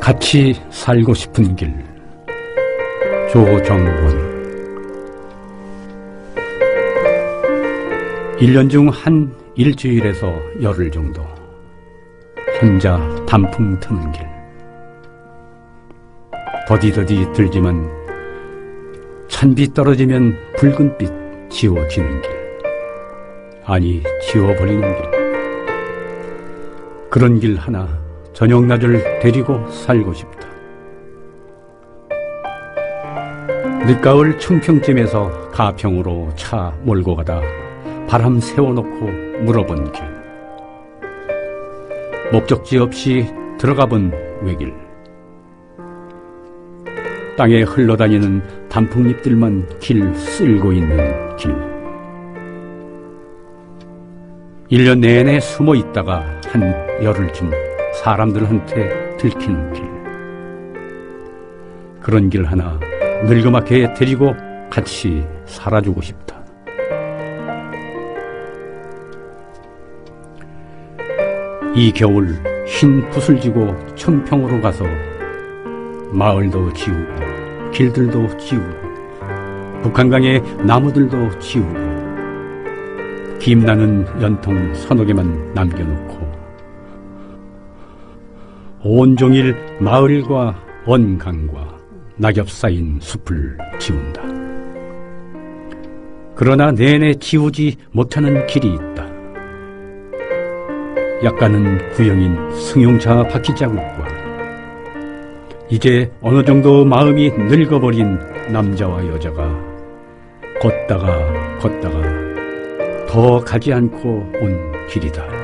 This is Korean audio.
같이 살고 싶은 길. 조정권. 1년 중 한 일주일에서 열흘 정도 혼자 단풍 트는 길. 더디더디 들지만 찬비 떨어지면 붉은빛 지워지는 길. 아니, 지워버리는 길. 그런 길 하나 저녁낮을 데리고 살고 싶다. 늦가을 청평쯤에서 가평으로 차 몰고 가다 바람 세워놓고 물어본 길. 목적지 없이 들어가본 외길. 땅에 흘러다니는 단풍잎들만 길 쓸고 있는 길. 1년 내내 숨어 있다가 한 열흘쯤 사람들한테 들키는 길. 그런 길 하나 늙음하게 데리고 같이 살아주고 싶다. 이 겨울 흰 붓을 지고 천평으로 가서 마을도 지우고 길들도 지우고 북한강의 나무들도 지우고 김나는 연통 서너 개만 남겨놓고 온종일 마을과 원강과 낙엽 쌓인 숲을 지운다. 그러나 내내 지우지 못하는 길이 있다. 약간은 구형인 승용차 바퀴 자국과 이제 어느 정도 마음이 늙어버린 남자와 여자가 걷다가 더 가지 않고 온 길이다.